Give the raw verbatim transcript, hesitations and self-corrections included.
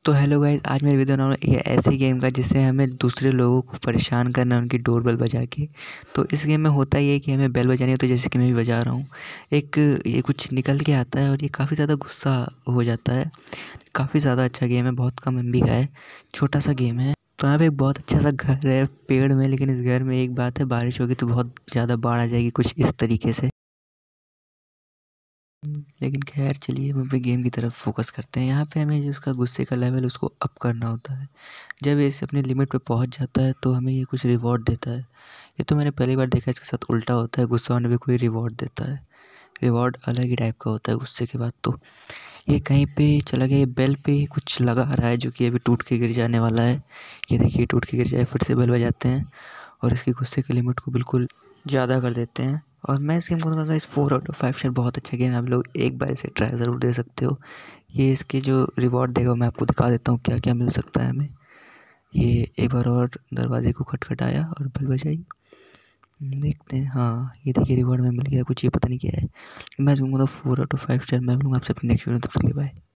तो hello guys, आज मेरी वीडियो बनाऊँ ये ऐसे गेम का जिससे हमें दूसरे लोगों को परेशान करना है उनकी डोरबेल बजा के। तो इस गेम में होता ये है कि हमें बेल बजानी होती है, जैसे कि मैं भी बजा रहा हूँ। एक ये कुछ निकल के आता है और ये काफ़ी ज़्यादा गुस्सा हो जाता है। काफ़ी ज़्यादा अच्छा गेम है, बहुत कम एम बी का है, छोटा सा गेम है। तो यहाँ पे एक बहुत अच्छा सा घर है पेड़ में, लेकिन इस घर में एक बात है, बारिश होगी तो बहुत ज़्यादा बाढ़ आ जाएगी कुछ इस तरीके से। लेकिन खैर चलिए हम अपने गेम की तरफ फोकस करते हैं। यहाँ पे हमें जो उसका गुस्से का लेवल उसको अप करना होता है। जब ये इसे अपने लिमिट पे पहुँच जाता है तो हमें ये कुछ रिवॉर्ड देता है। ये तो मैंने पहली बार देखा इसके साथ उल्टा होता है, गुस्सा होने पे कोई रिवॉर्ड देता है। रिवॉर्ड अलग ही टाइप का होता है गुस्से के बाद। तो ये कहीं पे चला गया, ये बेल पे कुछ लगा रहा है जो कि अभी टूट के गिर जाने वाला है। ये देखिए टूट के गिर जाए, फिर से बेल बजाते हैं और इसकी गुस्से की लिमिट को बिल्कुल ज़्यादा कर देते हैं। और मैं इस गेम को कहूँगा इस four out of five star, बहुत अच्छा गेम है, आप लोग एक बार इसे ट्राई ज़रूर दे सकते हो। ये इसके जो रिवॉर्ड देगा मैं आपको दिखा देता हूँ क्या क्या मिल सकता है हमें। ये एक बार और दरवाजे को खटखटाया और बेल बजाई, देखते हैं। हाँ ये देखिए रिवॉर्ड में मिल गया कुछ, ये पता नहीं क्या है। मैं दूँगा तो four out of five star. मैं मिलूँगा आपसे अपने नेक्स्ट वीडियो में, तब तक के लिए बाय।